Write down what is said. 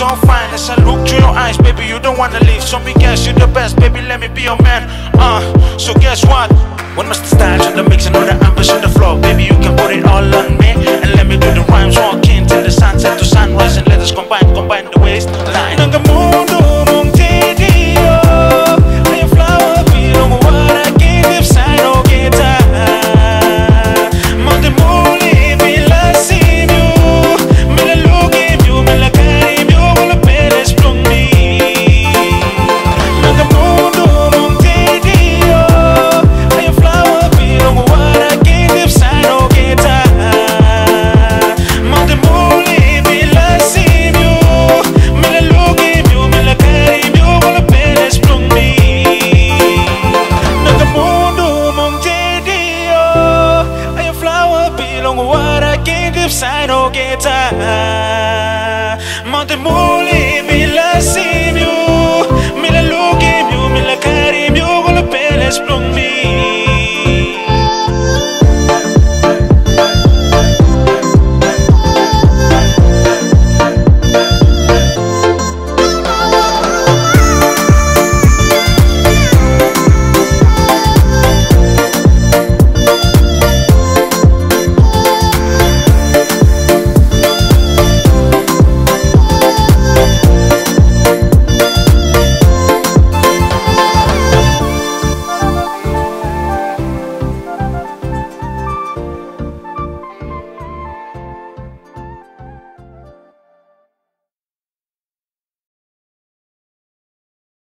so fine. As I look through your eyes, baby, you don't wanna leave. So me guess you're the best, baby, let me be your man. So guess what? When Masta starts on the mix and all the ambience on the floor, baby, you can put it all on me. And let me do the rhymes, walking till the sunset to sunrise. And let us combine the waistline. Nanga Mundumong Daddy, oh, I am flower, we don't know what I give if sign or get Monte muli bila simyo, mila lugim yo, mila karim yo, wala peles plong